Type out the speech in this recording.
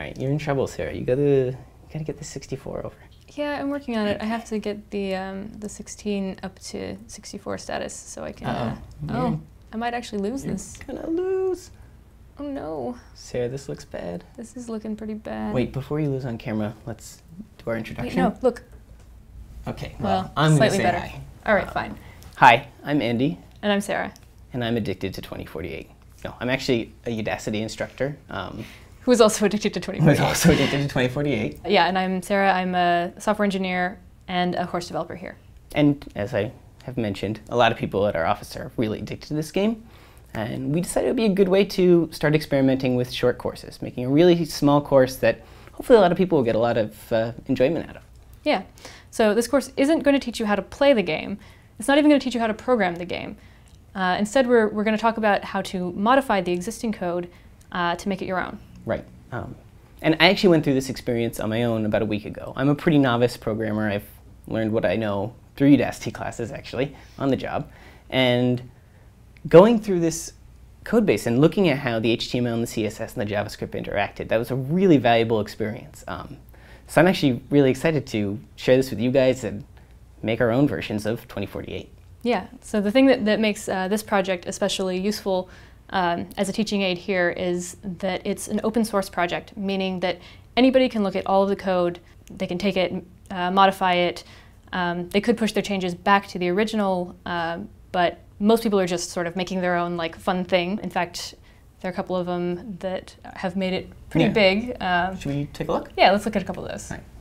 right, you're in trouble, Sarah. You gotta get the 64 over. Yeah, I'm working on it. I have to get the 16 up to 64 status so I can. Oh, I might actually lose this. Gonna lose. Oh no. Sarah, this looks bad. This is looking pretty bad. Wait, before you lose on camera, let's do our introduction. Wait, no, look. Okay, Well, I'm slightly gonna say better. hi. All right, fine. Hi, I'm Andy. And I'm Sarah. And I'm addicted to 2048. No, I'm actually a Udacity instructor. Who is also addicted to 2048. Who's also addicted to 2048. Yeah, and I'm Sarah. I'm a software engineer and a horse developer here. And as I have mentioned, a lot of people at our office are really addicted to this game. And we decided it would be a good way to start experimenting with short courses, making a really small course that hopefully a lot of people will get a lot of enjoyment out of. Yeah, so this course isn't going to teach you how to play the game. It's not even going to teach you how to program the game. Instead, we're going to talk about how to modify the existing code to make it your own. Right. And I actually went through this experience on my own about a week ago. I'm a pretty novice programmer. I've learned what I know through Udacity classes, actually, on the job. And going through this code base and looking at how the HTML and the CSS and the JavaScript interacted, that was a really valuable experience. So I'm actually really excited to share this with you guys and make our own versions of 2048. Yeah, so the thing that makes this project especially useful as a teaching aid here is that it's an open source project, meaning that anybody can look at all of the code, they can take it, modify it, they could push their changes back to the original, but most people are just sort of making their own like fun thing. In fact, there are a couple of them that have made it pretty big. Should we take a look? Yeah, let's look at a couple of those. All right.